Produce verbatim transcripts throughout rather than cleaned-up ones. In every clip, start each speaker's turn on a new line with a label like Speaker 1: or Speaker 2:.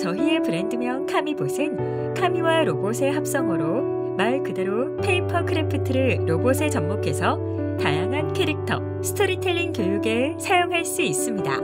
Speaker 1: 저희의 브랜드명 카미봇은 카미와 로봇의 합성어로 말 그대로 페이퍼 크래프트를 로봇에 접목해서 다양한 캐릭터, 스토리텔링 교육에 사용할 수 있습니다.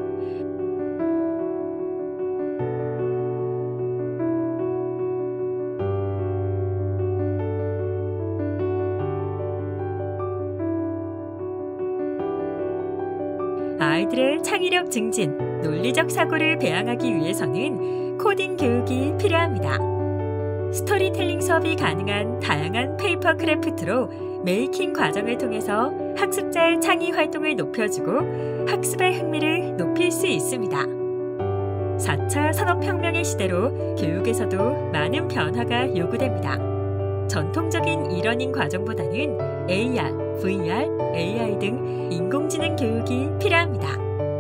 Speaker 1: 아이들의 창의력 증진, 논리적 사고를 배양하기 위해서는 코딩 교육이 필요합니다. 스토리텔링 수업이 가능한 다양한 페이퍼 크래프트로 메이킹 과정을 통해서 학습자의 창의 활동을 높여주고 학습의 흥미를 높일 수 있습니다. 사 차 산업혁명의 시대로 교육에서도 많은 변화가 요구됩니다. 전통적인 이러닝 과정보다는 에이알, 브이알, 에이아이 등 인공지능 교육이 필요합니다.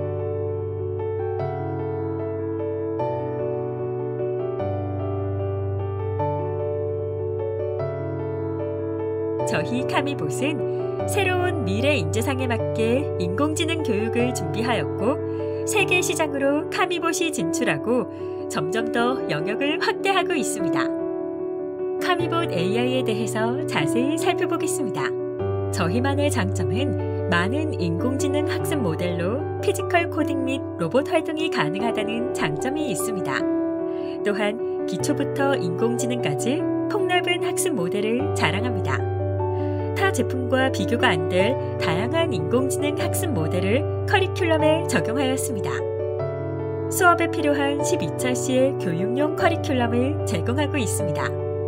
Speaker 1: 저희 카미봇은 새로운 미래 인재상에 맞게 인공지능 교육을 준비하였고 세계 시장으로 카미봇이 진출하고 점점 더 영역을 확대하고 있습니다. 카미봇 에이아이에 대해서 자세히 살펴보겠습니다. 저희만의 장점은 많은 인공지능 학습 모델로 피지컬 코딩 및 로봇 활동이 가능하다는 장점이 있습니다. 또한 기초부터 인공지능까지 폭넓은 학습 모델을 자랑합니다. 타 제품과 비교가 안 될 다양한 인공지능 학습 모델을 커리큘럼에 적용하였습니다. 수업에 필요한 십이 차 시의 교육용 커리큘럼을 제공하고 있습니다.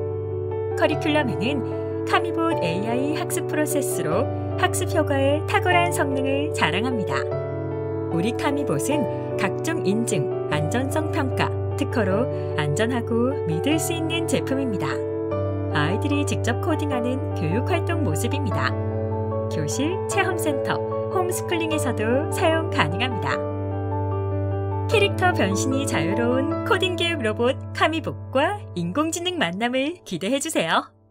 Speaker 1: 커리큘럼에는 카미봇 에이아이 학습 프로세스로 학습 효과의 탁월한 성능을 자랑합니다. 우리 카미봇은 각종 인증, 안전성 평가, 특허로 안전하고 믿을 수 있는 제품입니다. 아이들이 직접 코딩하는 교육활동 모습입니다. 교실, 체험센터, 홈스쿨링에서도 사용 가능합니다. 캐릭터 변신이 자유로운 코딩 교육 로봇 카미봇과 인공지능 만남을 기대해주세요.